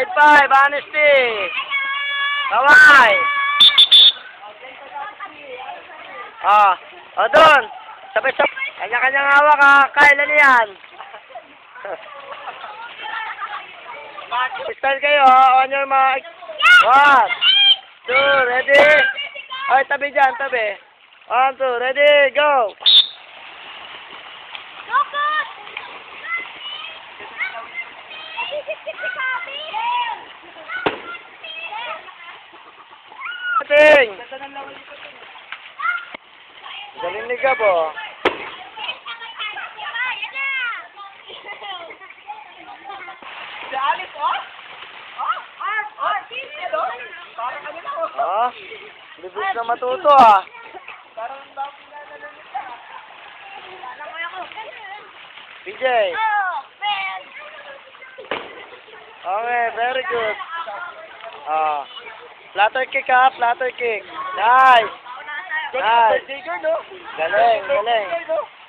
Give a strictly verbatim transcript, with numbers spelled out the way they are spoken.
Grade five, honesty. Kaway. Ah, o doon. Sabay-sabay. Kanya-kanyang hawak ha. Kyle, ano yan? Start kayo ha. On your mark. One, two, ready? Ay, tabi dyan, tabi. One, two, ready, go. Ting! Galing ni Gabo. Si Alice, oh? Oh? Ah, ah, hello? Parang ano na, oh. Ah, libis na matuto ah. Parang dami na nalulita. Alam mo ako. P J. Okay, very good. Ah, flutter kick ha, flutter kick. Nice. Nice. Galing, galing.